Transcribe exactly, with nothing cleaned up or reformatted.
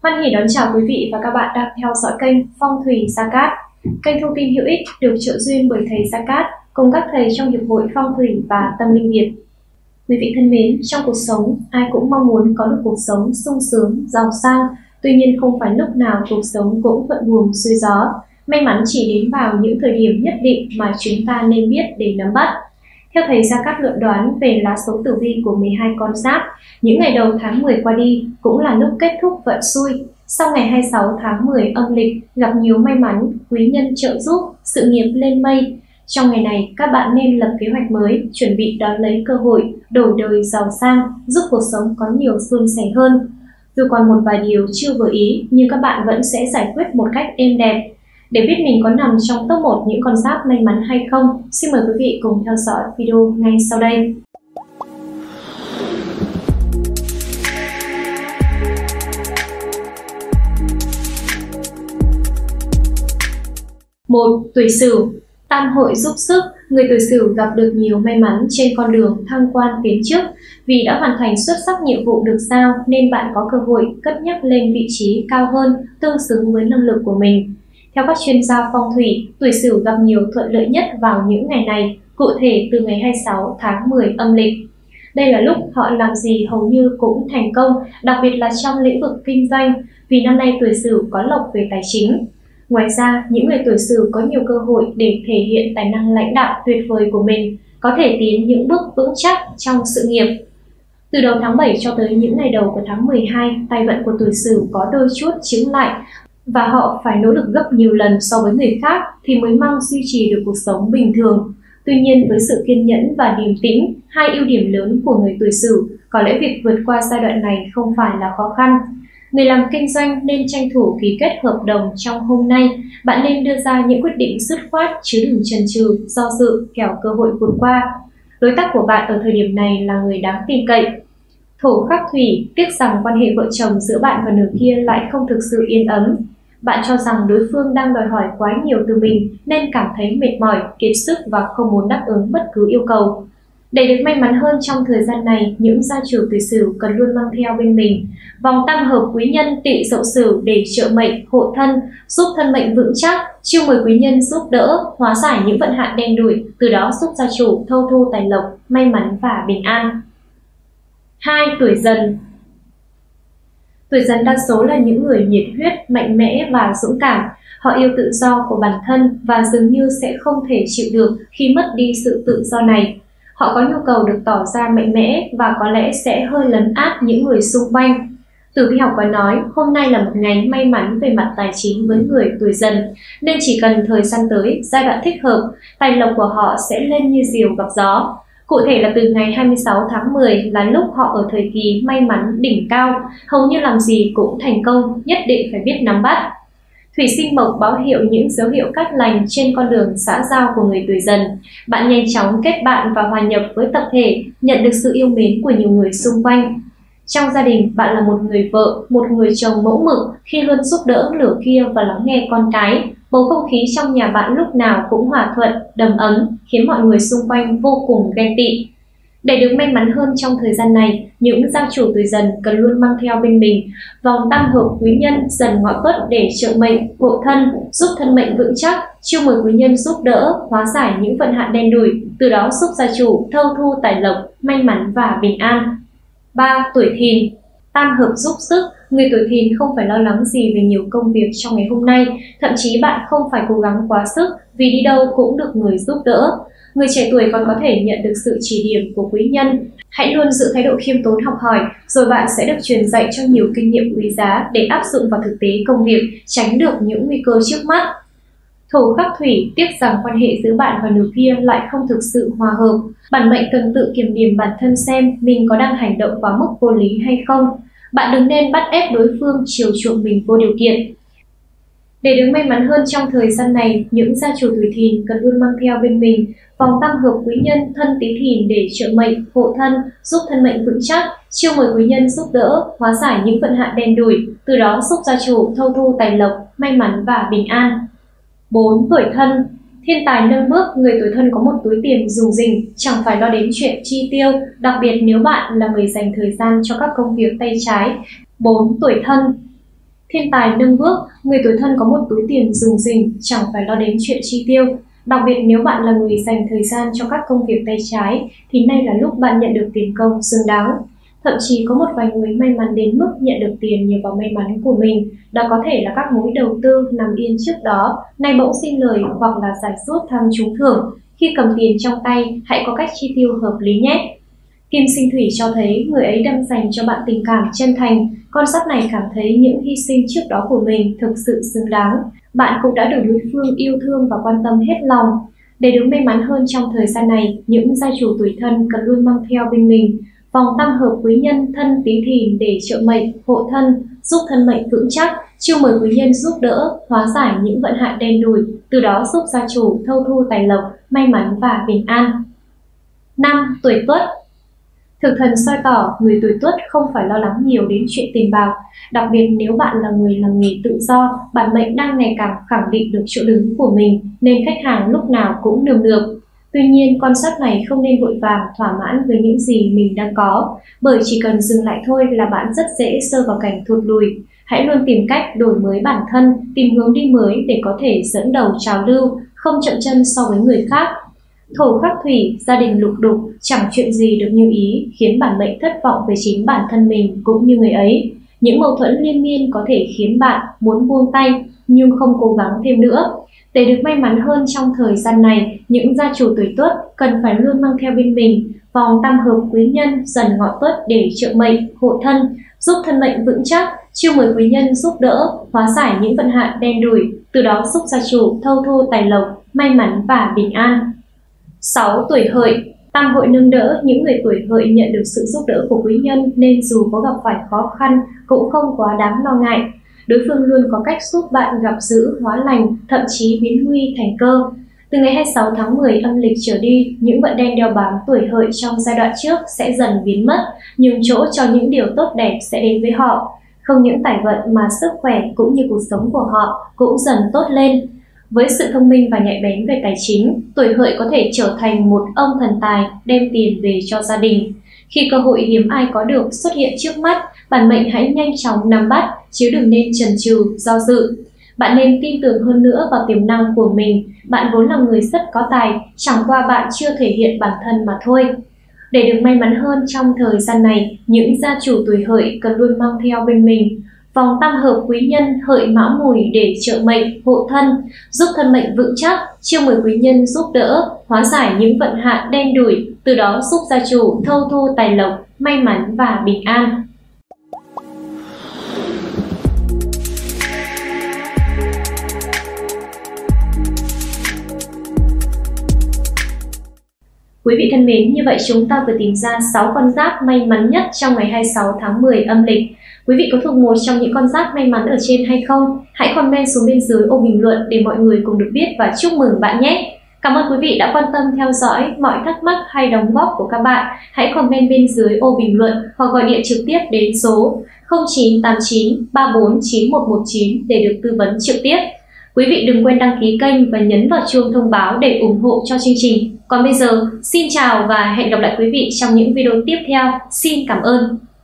Hoan hỉ đón chào quý vị và các bạn đang theo dõi kênh Phong thủy Gia Cát, kênh thông tin hữu ích được trợ duyên bởi thầy Gia Cát cùng các thầy trong Hiệp hội Phong thủy và Tâm linh Việt. Quý vị thân mến, trong cuộc sống ai cũng mong muốn có được cuộc sống sung sướng, giàu sang. Tuy nhiên không phải lúc nào cuộc sống cũng thuận buồm xuôi gió. May mắn chỉ đến vào những thời điểm nhất định mà chúng ta nên biết để nắm bắt. Theo thầy Gia Cát luận đoán về lá số tử vi của mười hai con giáp, những ngày đầu tháng mười qua đi cũng là lúc kết thúc vận xui. Sau ngày hai mươi sáu tháng mười âm lịch gặp nhiều may mắn, quý nhân trợ giúp, sự nghiệp lên mây. Trong ngày này, các bạn nên lập kế hoạch mới, chuẩn bị đón lấy cơ hội, đổi đời giàu sang, giúp cuộc sống có nhiều suôn sẻ hơn. Dù còn một vài điều chưa vừa ý, nhưng các bạn vẫn sẽ giải quyết một cách êm đẹp. Để biết mình có nằm trong top một những con giáp may mắn hay không, xin mời quý vị cùng theo dõi video ngay sau đây. một. Tuổi Sửu. Tam hội giúp sức, người tuổi Sửu gặp được nhiều may mắn trên con đường thăng quan tiến chức. Vì đã hoàn thành xuất sắc nhiệm vụ được giao nên bạn có cơ hội cất nhắc lên vị trí cao hơn, tương xứng với năng lực của mình. Theo các chuyên gia phong thủy, tuổi Sửu gặp nhiều thuận lợi nhất vào những ngày này, cụ thể từ ngày hai mươi sáu tháng mười âm lịch. Đây là lúc họ làm gì hầu như cũng thành công, đặc biệt là trong lĩnh vực kinh doanh, vì năm nay tuổi Sửu có lộc về tài chính. Ngoài ra, những người tuổi Sửu có nhiều cơ hội để thể hiện tài năng lãnh đạo tuyệt vời của mình, có thể tiến những bước vững chắc trong sự nghiệp. Từ đầu tháng bảy cho tới những ngày đầu của tháng mười hai, tài vận của tuổi Sửu có đôi chút chững lại và họ phải nỗ lực gấp nhiều lần so với người khác thì mới mong duy trì được cuộc sống bình thường. Tuy nhiên, với sự kiên nhẫn và điềm tĩnh, hai ưu điểm lớn của người tuổi Sửu, có lẽ việc vượt qua giai đoạn này không phải là khó khăn. Người làm kinh doanh nên tranh thủ ký kết hợp đồng trong hôm nay. Bạn nên đưa ra những quyết định dứt khoát chứ đừng chần chừ, do dự, kẻo cơ hội vụt qua. Đối tác của bạn ở thời điểm này là người đáng tin cậy. Thổ khắc thủy, tiếc rằng quan hệ vợ chồng giữa bạn và nửa kia lại không thực sự yên ấm. Bạn cho rằng đối phương đang đòi hỏi quá nhiều từ mình nên cảm thấy mệt mỏi, kiệt sức và không muốn đáp ứng bất cứ yêu cầu. Để được may mắn hơn trong thời gian này, những gia chủ tuổi Sửu cần luôn mang theo bên mình vòng tam hợp quý nhân Tỵ Dậu Sửu để trợ mệnh, hộ thân, giúp thân mệnh vững chắc, chiêu mời quý nhân giúp đỡ, hóa giải những vận hạn đen đủi, từ đó giúp gia chủ thâu thu tài lộc, may mắn và bình an. hai. Tuổi Dần. Tuổi Dần đa số là những người nhiệt huyết, mạnh mẽ và dũng cảm. Họ yêu tự do của bản thân và dường như sẽ không thể chịu được khi mất đi sự tự do này. Họ có nhu cầu được tỏ ra mạnh mẽ và có lẽ sẽ hơi lấn át những người xung quanh. Tử vi học có nói hôm nay là một ngày may mắn về mặt tài chính với người tuổi Dần, nên chỉ cần thời gian tới, giai đoạn thích hợp, tài lộc của họ sẽ lên như diều gặp gió. Cụ thể là từ ngày hai mươi sáu tháng mười là lúc họ ở thời kỳ may mắn đỉnh cao, hầu như làm gì cũng thành công, nhất định phải biết nắm bắt. Thủy sinh mộc báo hiệu những dấu hiệu cát lành trên con đường xã giao của người tuổi Dần. Bạn nhanh chóng kết bạn và hòa nhập với tập thể, nhận được sự yêu mến của nhiều người xung quanh. Trong gia đình, bạn là một người vợ, một người chồng mẫu mực khi luôn giúp đỡ lửa kia và lắng nghe con cái. Bầu không khí trong nhà bạn lúc nào cũng hòa thuận, đầm ấm, khiến mọi người xung quanh vô cùng ghen tị. Để được may mắn hơn trong thời gian này, những gia chủ tuổi Dần cần luôn mang theo bên mình vòng tam hợp quý nhân Dần Ngọ Tuất để trợ mệnh, hộ thân, giúp thân mệnh vững chắc, chiêu mời quý nhân giúp đỡ, hóa giải những vận hạn đen đủi, từ đó giúp gia chủ thâu thu tài lộc, may mắn và bình an. ba. Tuổi Thìn. Tam hợp giúp sức, người tuổi Thìn không phải lo lắng gì về nhiều công việc trong ngày hôm nay, thậm chí bạn không phải cố gắng quá sức vì đi đâu cũng được người giúp đỡ. Người trẻ tuổi còn có thể nhận được sự chỉ điểm của quý nhân. Hãy luôn giữ thái độ khiêm tốn học hỏi, rồi bạn sẽ được truyền dạy cho nhiều kinh nghiệm quý giá để áp dụng vào thực tế công việc, tránh được những nguy cơ trước mắt. Thổ khắc thủy, tiếc rằng quan hệ giữa bạn và nửa kia lại không thực sự hòa hợp. Bản mệnh cần tự kiểm điểm bản thân xem mình có đang hành động quá mức vô lý hay không. Bạn đừng nên bắt ép đối phương chiều chuộng mình vô điều kiện. Để được may mắn hơn trong thời gian này, những gia chủ tuổi Thìn cần luôn mang theo bên mình vòng tam hợp quý nhân Thân Tý Thìn để trợ mệnh, hộ thân, giúp thân mệnh vững chắc, chiêu mời quý nhân giúp đỡ, hóa giải những vận hạn đen đủi, từ đó giúp gia chủ thâu thu tài lộc, may mắn và bình an. bốn. Tuổi Thân. Thiên tài nâng bước, người tuổi Thân có một túi tiền rủng rỉnh, chẳng phải lo đến chuyện chi tiêu, đặc biệt nếu bạn là người dành thời gian cho các công việc tay trái. bốn. Tuổi Thân. Thiên tài nâng bước, người tuổi Thân có một túi tiền rủng rỉnh, chẳng phải lo đến chuyện chi tiêu. Đặc biệt nếu bạn là người dành thời gian cho các công việc tay trái, thì nay là lúc bạn nhận được tiền công xứng đáng. Thậm chí có một vài người may mắn đến mức nhận được tiền nhờ vào may mắn của mình. Đó có thể là các mối đầu tư nằm yên trước đó, nay bỗng sinh lời hoặc là giải rút tham trúng thưởng. Khi cầm tiền trong tay, hãy có cách chi tiêu hợp lý nhé. Kim sinh thủy cho thấy người ấy đang dành cho bạn tình cảm chân thành. Con giáp này cảm thấy những hy sinh trước đó của mình thực sự xứng đáng. Bạn cũng đã được đối phương yêu thương và quan tâm hết lòng. Để được may mắn hơn trong thời gian này, những gia chủ tuổi Thân cần luôn mang theo bên mình vòng tam hợp quý nhân Thân Tý Thìn để trợ mệnh, hộ thân, giúp thân mệnh vững chắc, chiêu mời quý nhân giúp đỡ, hóa giải những vận hạn đen đủi, từ đó giúp gia chủ thâu thu tài lộc, may mắn và bình an. Năm. Tuổi Tuất. Thực thần soi tỏ người tuổi Tuất không phải lo lắng nhiều đến chuyện tiền bạc. Đặc biệt nếu bạn là người làm nghề tự do, bản mệnh đang ngày càng khẳng định được chỗ đứng của mình, nên khách hàng lúc nào cũng nườm nượp. Tuy nhiên, con giáp này không nên vội vàng thỏa mãn với những gì mình đang có, bởi chỉ cần dừng lại thôi là bạn rất dễ rơi vào cảnh thụt lùi. Hãy luôn tìm cách đổi mới bản thân, tìm hướng đi mới để có thể dẫn đầu trào lưu, không chậm chân so với người khác. Thổ khắc thủy, gia đình lục đục, chẳng chuyện gì được như ý, khiến bản mệnh thất vọng về chính bản thân mình cũng như người ấy. Những mâu thuẫn liên miên có thể khiến bạn muốn buông tay, nhưng không cố gắng thêm nữa. Để được may mắn hơn trong thời gian này, những gia chủ tuổi Tuất cần phải luôn mang theo bên mình vòng tam hợp quý nhân Dần Ngọ Tuất để trợ mệnh, hộ thân, giúp thân mệnh vững chắc, chiêu mời quý nhân giúp đỡ, hóa giải những vận hạn đen đủi, từ đó giúp gia chủ thâu thu tài lộc, may mắn và bình an. Sáu. Tuổi Hợi. Tam hội nâng đỡ, những người tuổi Hợi nhận được sự giúp đỡ của quý nhân nên dù có gặp phải khó khăn cũng không quá đáng lo ngại. Đối phương luôn có cách giúp bạn gặp dữ hóa lành, thậm chí biến nguy thành cơ. Từ ngày hai mươi sáu tháng mười âm lịch trở đi, những vận đen đeo bám tuổi Hợi trong giai đoạn trước sẽ dần biến mất, nhường chỗ cho những điều tốt đẹp sẽ đến với họ. Không những tài vận mà sức khỏe cũng như cuộc sống của họ cũng dần tốt lên. Với sự thông minh và nhạy bén về tài chính, tuổi Hợi có thể trở thành một ông thần tài đem tiền về cho gia đình. Khi cơ hội hiếm ai có được xuất hiện trước mắt, bản mệnh hãy nhanh chóng nắm bắt, chứ đừng nên chần chừ, do dự. Bạn nên tin tưởng hơn nữa vào tiềm năng của mình. Bạn vốn là người rất có tài, chẳng qua bạn chưa thể hiện bản thân mà thôi. Để được may mắn hơn trong thời gian này, những gia chủ tuổi Hợi cần luôn mang theo bên mình vòng tam hợp quý nhân Hợi Mão Mùi để trợ mệnh, hộ thân, giúp thân mệnh vững chắc, chiêu mời quý nhân giúp đỡ, hóa giải những vận hạn đen đủi, từ đó giúp gia chủ thâu thu tài lộc, may mắn và bình an. Quý vị thân mến, như vậy chúng ta vừa tìm ra sáu con giáp may mắn nhất trong ngày hai mươi sáu tháng mười âm lịch. Quý vị có thuộc một trong những con giáp may mắn ở trên hay không? Hãy comment xuống bên dưới ô bình luận để mọi người cùng được biết và chúc mừng bạn nhé! Cảm ơn quý vị đã quan tâm theo dõi. Mọi thắc mắc hay đóng góp của các bạn, hãy comment bên dưới ô bình luận hoặc gọi điện trực tiếp đến số không chín tám chín ba bốn chín một một chín để được tư vấn trực tiếp. Quý vị đừng quên đăng ký kênh và nhấn vào chuông thông báo để ủng hộ cho chương trình. Còn bây giờ, xin chào và hẹn gặp lại quý vị trong những video tiếp theo. Xin cảm ơn!